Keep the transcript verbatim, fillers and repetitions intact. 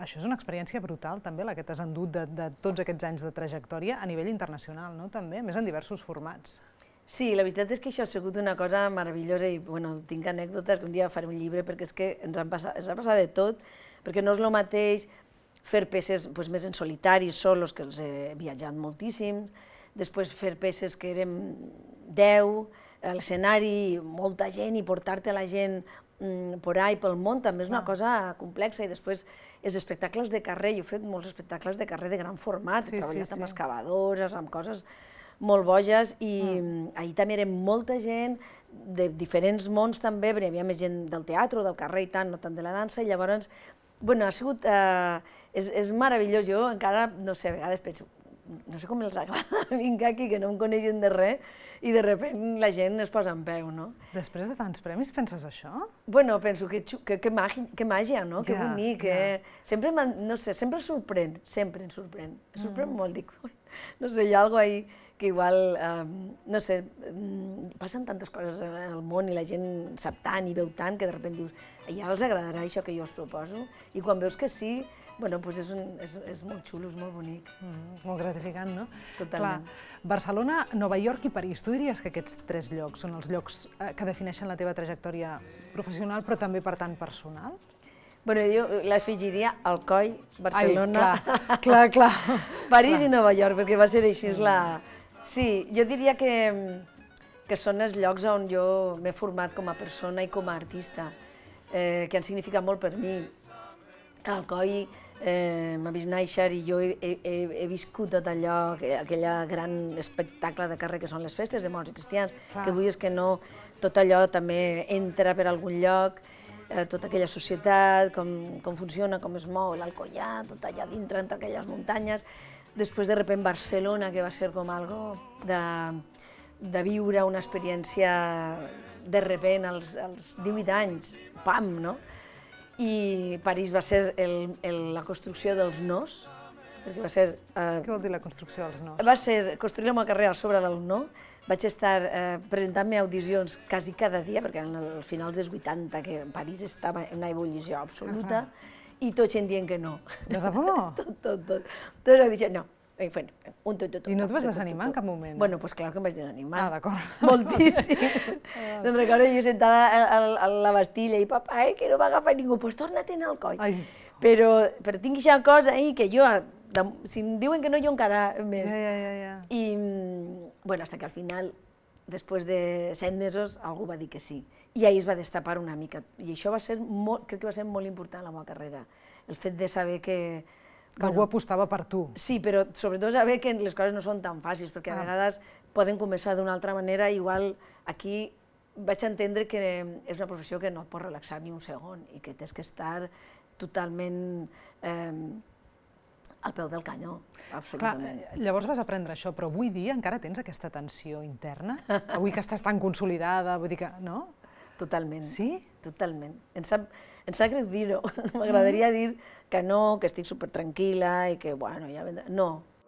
això és una experiència brutal, també, la que t'has endut de tots aquests anys de trajectòria a nivell internacional, no? També, més en diversos formats. Sí, la veritat és que això ha sigut una cosa meravellosa i, bueno, tinc anècdotes que un dia faré un llibre perquè és que ens ha passat de tot, perquè no és el mateix fer peces més en solitari, solos, que els he viatjat moltíssims, després fer peces que érem deu, a l'escenari, molta gent, i portar-te la gent por ahí, pel món, també és una cosa complexa, i després els espectacles de carrer, jo he fet molts espectacles de carrer de gran format, he treballat amb excavadores, amb coses molt boges, i ahir també érem molta gent, de diferents mons també, perquè hi havia més gent del teatre, del carrer i tant, no tant de la dansa, i llavors, bueno, ha sigut, és meravellós, jo encara, no sé, a vegades penso, no sé com els agrada vinc aquí, que no em coneixen de res, i de sobte la gent es posa en peu, no? Després de tants premis penses això? Bueno, penso que màgia, no? Que bonic, sempre, no sé, sempre sorprèn, sempre em sorprèn, em sorprèn molt, dic, no sé, hi ha alguna cosa ahí que igual, no sé, passen tantes coses en el món i la gent sap tant i veu tant que de sobte dius, ja els agradarà això que jo us proposo, i quan veus que sí, bueno, doncs és molt xulo, és molt bonic. Molt gratificant, no? Totalment. Barcelona, Nova York i París, tu diries que aquests tres llocs són els llocs que defineixen la teva trajectòria professional, però també, per tant, personal? Bueno, jo les figiria Alcoi, Barcelona, clar, clar, París i Nova York, perquè va ser així la... Sí, jo diria que són els llocs on jo m'he format com a persona i com a artista, que han significat molt per mi. Alcoi m'ha vist néixer i jo he viscut tot allò, aquell gran espectacle de carrer que són les festes de monjos cristians, que vull és que no, tot allò també entra per algun lloc, tota aquella societat, com funciona, com es mou, l'Alcoià, tot allà dintre, entre aquelles muntanyes. Després, de sobte, Barcelona, que va ser com algo de viure una experiència de sobte als divuit anys, pam, no? I París va ser la construcció dels nos, perquè va ser... Què vol dir la construcció dels nos? Va ser construir la meva carrera a sobre del no. Vaig estar presentant-me audicions quasi cada dia, perquè al final dels vuitanta, que París estava en una ebullició absoluta, i tot gent dient que no. De debò? Tot, tot, tot. Tot era dir, no. I no et vas desanimar en cap moment? Bueno, doncs clar que em vaig desanimar. Ah, d'acord. Moltíssim. Me'n recordo jo sentada a la Bastilla i papa, que no m'agafa ningú, doncs torna-te'n al coll. Però tinc aquesta cosa ahí que jo, si em diuen que no, jo encara més. I, bueno, fins que al final, després de set mesos, algú va dir que sí. I ahir es va destapar una mica. I això va ser, crec que va ser molt important en la meva carrera. El fet de saber que... Que algú apostava per tu. Sí, però sobretot saber que les coses no són tan fàcils, perquè a vegades poden començar d'una altra manera, igual aquí vaig entendre que és una professió que no et pots relaxar ni un segon i que tens que estar totalment al peu del canyó, absolutament. Llavors vas aprendre això, però avui dia encara tens aquesta tensió interna? Avui que estàs tan consolidada, vull dir que... no? Totalment. Sí? Totalment. Em sap greu dir-ho. M'agradaria dir que no, que estic supertranquil·la i que, bueno, ja vendrà... No,